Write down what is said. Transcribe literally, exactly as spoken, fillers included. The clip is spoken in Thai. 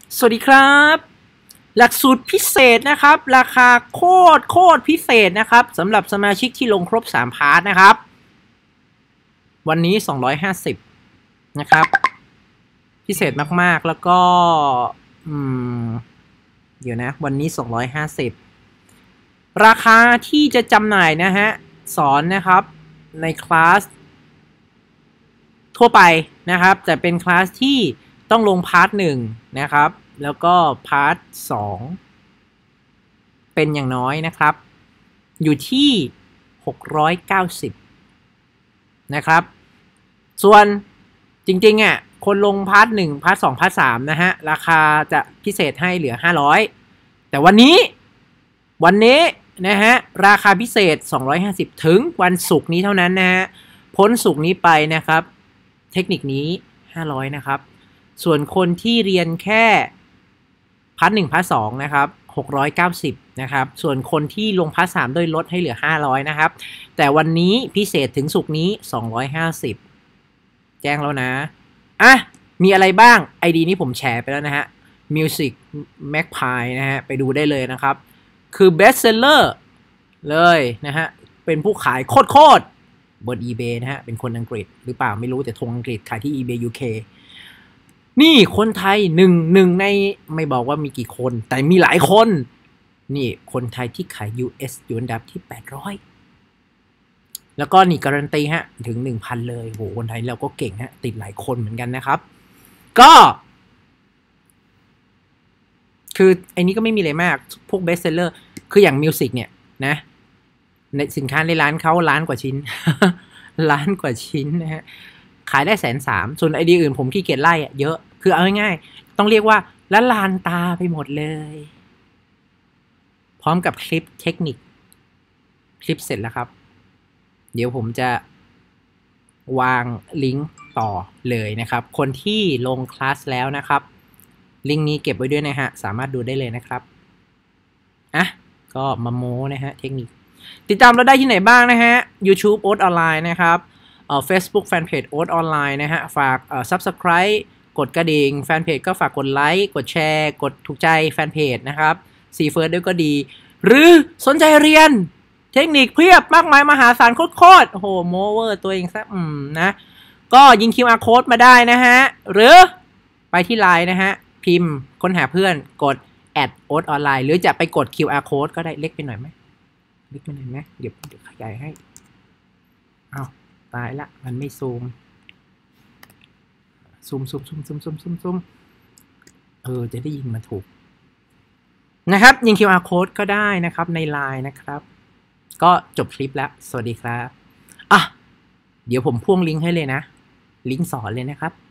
สวัสดีครับหลักสูตรพิเศษนะครับราคาโคตรโคตรพิเศษนะครับสำหรับสมาชิกที่ลงครบสามพาร์ทนะครับวันนี้สองร้อยห้าสิบนะครับพิเศษมากๆแล้วก็อืมเดี๋ยวนะวันนี้สองร้อยห้าสิบราคาที่จะจำหน่ายนะฮะสอนนะครับในคลาสทั่วไปนะครับแต่เป็นคลาสที่ต้องลงพาร์ทหนึ่งนะครับแล้วก็พาร์ทสองเป็นอย่างน้อยนะครับอยู่ที่หกร้อยเก้าสิบนะครับส่วนจริงๆอ่ะคนลงพาร์ทหนึ่งพาร์ทสองพาร์ทสามนะฮะราคาจะพิเศษให้เหลือห้าร้อยแต่วันนี้วันนี้นะฮะราคาพิเศษสองร้อยห้าสิบถึงวันศุกร์นี้เท่านั้นนะฮะพ้นศุกร์นี้ไปนะครับเทคนิคนี้ห้าร้อยนะครับส่วนคนที่เรียนแค่พาร์ทหนึ่งพาร์ทสองนะครับหกร้อยเก้าสิบนะครับส่วนคนที่ลงพาร์ทสามโดยลดให้เหลือห้าร้อยนะครับแต่วันนี้พิเศษถึงศุกร์นี้สองร้อยห้าสิบแจ้งแล้วนะอ่ะมีอะไรบ้าง ไอ ดี นี้ผมแชร์ไปแล้วนะฮะ Music Magpie นะฮะไปดูได้เลยนะครับคือ Best Seller เลยนะฮะเป็นผู้ขายโคตรๆบน eBay นะฮะเป็นคนอังกฤษหรือเปล่าไม่รู้แต่ทงอังกฤษขายที่ eBay ยู เค นี่คนไทยหนึ่งหนึ่งในไม่บอกว่ามีกี่คนแต่มีหลายคนนี่คนไทยที่ขาย ยู เอส อยู่อันดับที่แปดร้อยแล้วก็นี่การันตีฮะถึง หนึ่งพัน เลยโหคนไทยเราก็เก่งฮะติดหลายคนเหมือนกันนะครับก็คือไอ้นี้ก็ไม่มีอะไรมากพวกเบสเซลเลอร์คืออย่างมิวสิกเนี่ยนะในสินค้าในร้านเขาล้านกว่าชิ้น ล้านกว่าชิ้นนะฮะขายได้แสนสามส่วนไอเดียอื่นผมขี้เกียจไล่อะเยอะคือเอาง่ายๆต้องเรียกว่าละลานตาไปหมดเลยพร้อมกับคลิปเทคนิคคลิปเสร็จแล้วครับเดี๋ยวผมจะวางลิงก์ต่อเลยนะครับคนที่ลงคลาสแล้วนะครับลิงก์นี้เก็บไว้ด้วยนะฮะสามารถดูได้เลยนะครับอ่ะก็มาโม้นะฮะเทคนิคติดตามเราได้ที่ไหนบ้างนะฮะ YouTube โอ๊ตออนไลน์นะครับเอ่อ Facebook Fanpage โอ๊ตออนไลน์นะฮะฝากเอ่อ Subscribe กดกระดิ่งแฟนเพจก็ฝากกดไลค์กดแชร์กดถูกใจแฟนเพจนะครับซีเฟิร์สด้วยก็ดีหรือสนใจเรียนเทคนิคเพียบมากมายมหาศาลโคตรๆโอ้โหโมเวอร์ตัวเองซะอืมนะก็ยิง คิว อาร์ Code มาได้นะฮะหรือไปที่ไลน์นะฮะพิมพ์ค้นหาเพื่อนกดแอดโอ๊ตออนไลน์หรือจะไปกด คิว อาร์ Code ก็ได้เล็กไปหน่อยไหมเล็กไปหน่อยไหมเดี๋ยวเดี๋ยวขยายให้เอาตายละมันไม่ซูมซูมซูมซูมซูมซูมซูมซูมเออจะได้ยิงมาถูกนะครับยิง คิว อาร์ Code ก็ได้นะครับในไลน์นะครับก็จบคลิปแล้วสวัสดีครับอ่ะเดี๋ยวผมพ่วงลิงก์ให้เลยนะลิงก์สอนเลยนะครับ